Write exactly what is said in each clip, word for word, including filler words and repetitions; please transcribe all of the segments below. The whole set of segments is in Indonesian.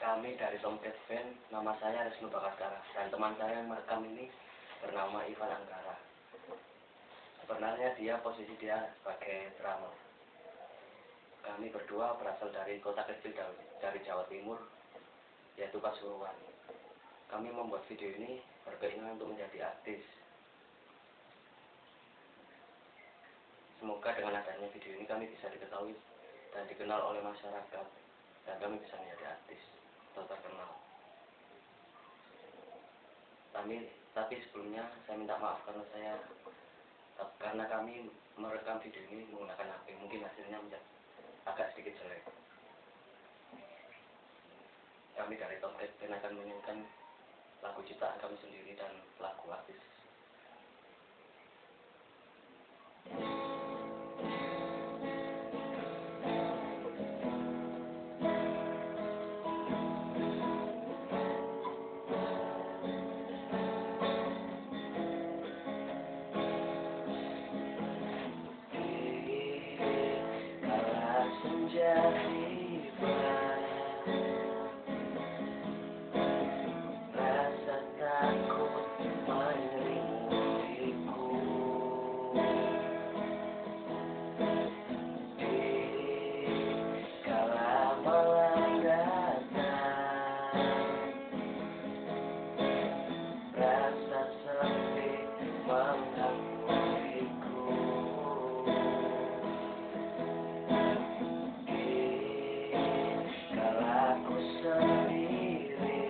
Kami dari Tomcat Band, nama saya Riznu Bakaskara, dan teman saya yang merekam ini bernama Ivan Anggara. Sebenarnya dia, posisi dia sebagai drummer. Kami berdua berasal dari kota kecil dari Jawa Timur, yaitu Pasuruan. Kami membuat video ini berkeinginan untuk menjadi artis. Semoga dengan adanya video ini kami bisa diketahui dan dikenal oleh masyarakat, dan kami bisa menjadi artis atau terkenal. Kami, tapi sebelumnya saya minta maaf karena saya karena kami merekam video ini menggunakan H P, mungkin hasilnya menjadi agak sedikit jelek. Kami dari Tomcat Band akan menyanyikan lagu ciptaan kami sendiri dan lagu artis. Senja tiba, rasa takut menyelimupiku. Dikala malam datang, rasa sepi menghampiriku. Sendiri,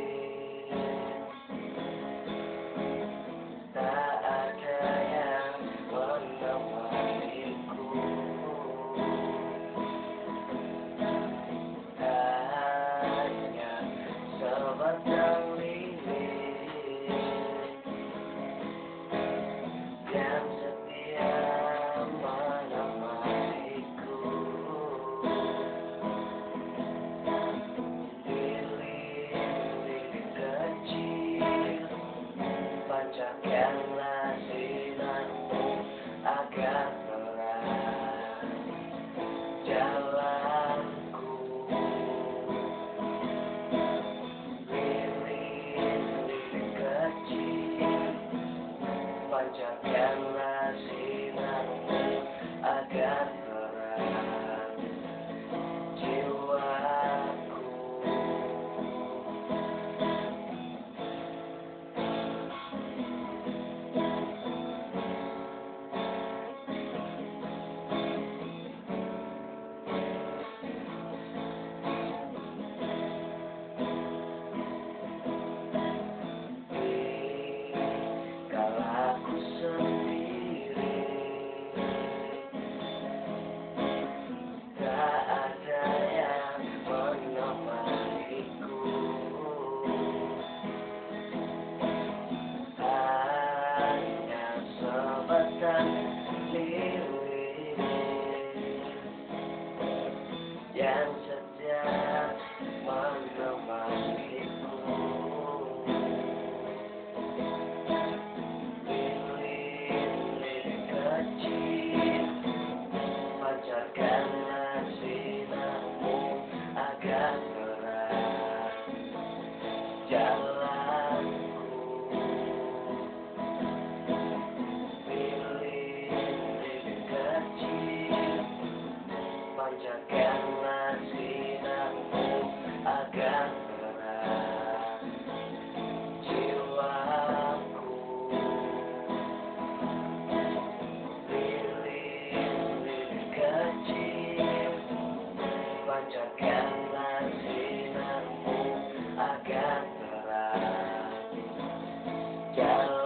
tak ada yang menemaniku. Hanya sebatang lilin yang setia menemaniku. Panjatkanlah sinarmu agar terang jalanku. Lilin-lilin kecil, panjatkanlah sinarmu agar terang jiwaku. Aku sendiri, tak ada yang menemaniku. Hanya sebatang lilin yang setia menemaniku. Pancarkanlah sinarmu agar terang jalanku. Lilin-lilin kecil, pancarkanlah sinarmu agar terang jiwaku. Panjatkanlah sinarmu agar terang jalan.